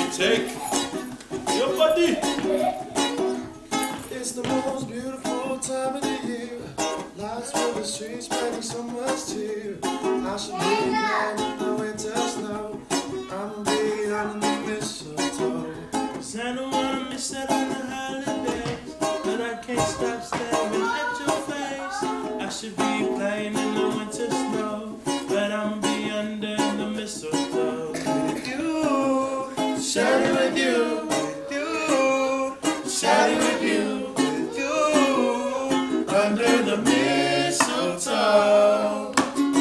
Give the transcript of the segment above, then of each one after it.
Take your body. It's the most beautiful time of the year. Lights fill the streets, spreading so much cheer. I should be down in the winter snow. I'ma be under the mistletoe. 'Cause I don't wanna miss out on the holidays, but I can't stop staring at your face. I should be playing in the winter snow, but I'ma be under the mistletoe. With you, Shawty with you, with you, shawty with you, with you. under the mistletoe.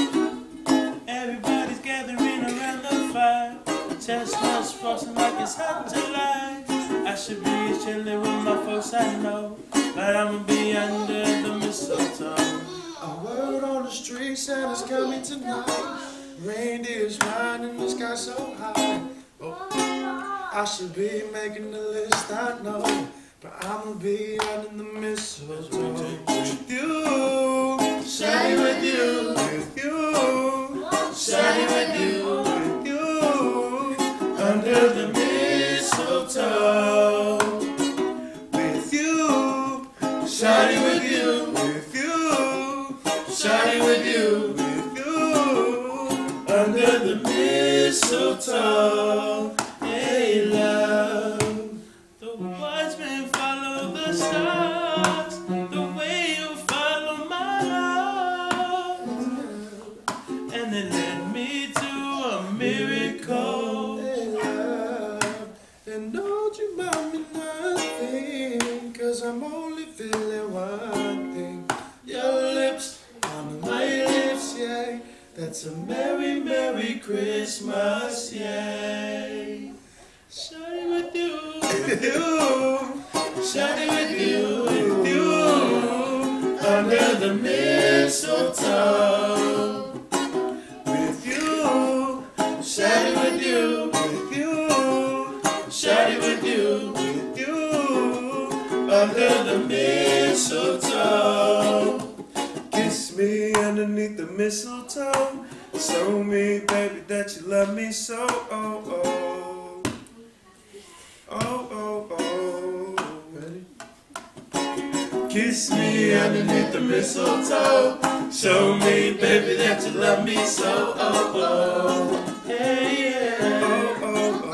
Everybody's gathering around the fire, chestnuts frosting like it's hot July. I should be chilling with my folks I know, but I'ma be under the mistletoe. A word on the street, Santa's coming tonight. Reindeer's flying in the sky so high. Oh, I should be making the list, I know, but I'ma be under the mistletoe. With you, Shawty with you, with you, shawty with you, with you. under the mistletoe. With you, Shawty with you, with you, shawty with you, with you. under the mistletoe. Hey love, the wise men follow the stars, the way you follow my heart, and it led me to a miracle. Hey, love, and don't you mind me nothing, 'cause I'm only feeling one thing. Your lips on my lips, yeah. That's a merry, merry Christmas, yeah. Shawty with you, With you, shawty with you, with you, under the mistletoe. with you, Shawty with you, with you, shawty with you, with you. under the mistletoe. Kiss me underneath the mistletoe. Show me, baby, that you love me so. Oh, oh. Oh, oh, oh. Ready? Kiss me underneath the mistletoe. Show me, baby, that you love me so. Oh, oh. Hey, yeah. Oh, oh,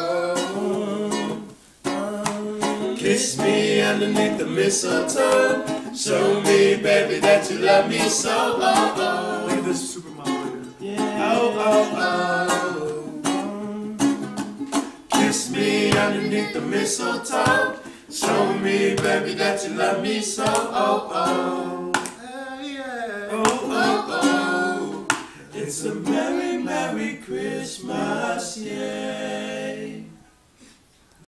oh. Kiss me underneath the mistletoe. Show me, baby, that you love me so. Oh, oh. Look at this supermodel. Yeah. Oh, oh, oh. Kiss me underneath the mistletoe. Show me, baby, that you love me so. Oh, oh. Hey, yeah. Oh, oh, oh. It's a merry, merry Christmas, yeah.